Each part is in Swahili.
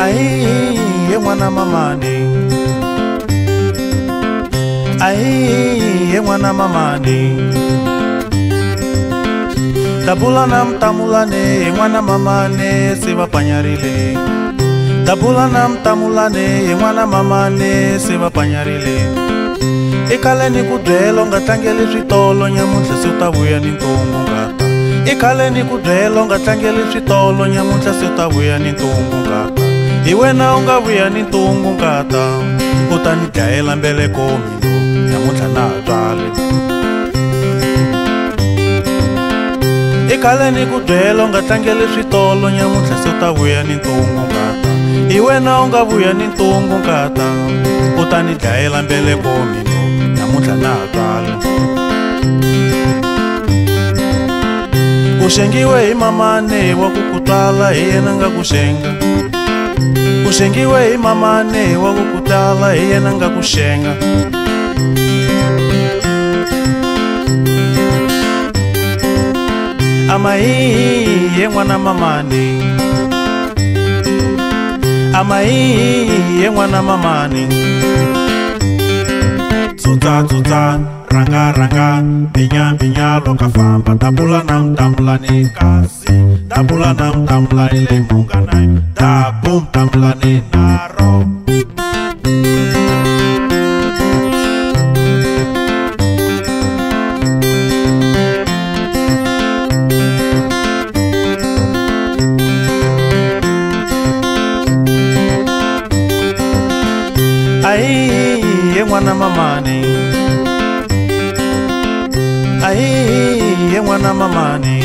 Ai, mwana mamani. Ai, mwana mamani. Tabulanam tamulane, mwana mamane, seva panyarile. Tabulanam tamulane, mwana mamane, seva panyarile. Ikaleni kudwelo ngatlangeli switolo nyamuntlha se u ta vuya ni ntungu ngata. Ikaleni kudwelo ngatlangeli switolo nyamuntlha se u ta vuya ni ntungu ngata. Hi wena u nga vuya ni ntungu ngata, u ta ni dlayela mbeleko mino nyamuntlha na ha twale. Ikaleni kudwelo ngatlangeli switolo nyamuntlha se u ta vuya ni ntungu ngata. Hi wena u nga vuya ni ntungu ngata, u ta ni dlayela mbeleko mino nyamuntlha na ha twale. U xengiwe hi mamane wa ku ku twala, hi yena nga ku xenga. U xengiwe hi mamane wa ku ku twala, hi yena nga ku xenga. Amai, mwana mamani. Amai, mwana mamani. Tuta tuta, ranga ranga, binya binya loka famba. Tabulanam tamulani kasi, tabulanam tamulani lemunganai. Tabum tamulani naro. Ai, mwana mamani. Ai, mwana mamani.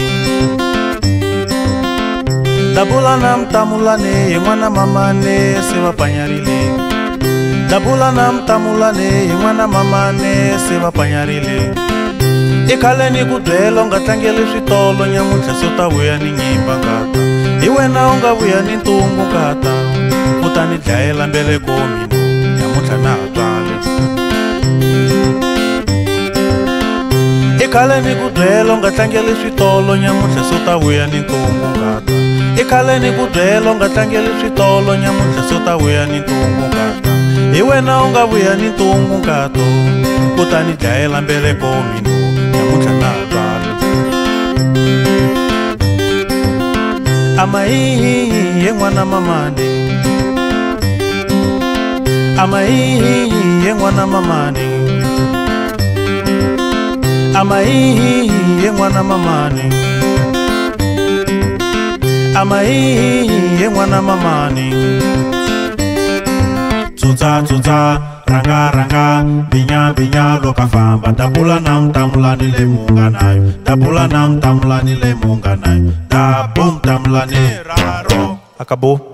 Tabulanam tamulane, mwana mamane, seva panyarile. Tabulanam tamulane, mwana mamane, seva panyarile. Ikaleni kudwelo ngatlangeli switolo nyamuntlha se u ta vuya ni nyimba ngata. Hi wena u nga vuya ni ntungu ngata, u ta ni dlayela mbeleko mino nyamuntlha na ha twale. Ikaleni kudwelo ngatlangeli switolo nyamuntlha se u ta vuya ni ntungu ngata. Ikaleni kudwelo ngatlangeli switolo nyamuntlha se u ta vuya ni ntungu ngata. Hi wena u nga vuya ni ntungu ngata, u ta ni dlayela mbeleko mino nyamuntlha na ha twale. Amai, mwana mamani. Amai, mwana mamani. Amai, mwana mamani. Amai, mwana mamani. Tuta tuta, ranga ranga, binya binya loka famba. Tabulanam tamulani lemunganai. Tabulanam tamulani lemunganai. Tabum tamulani raro. Acabou.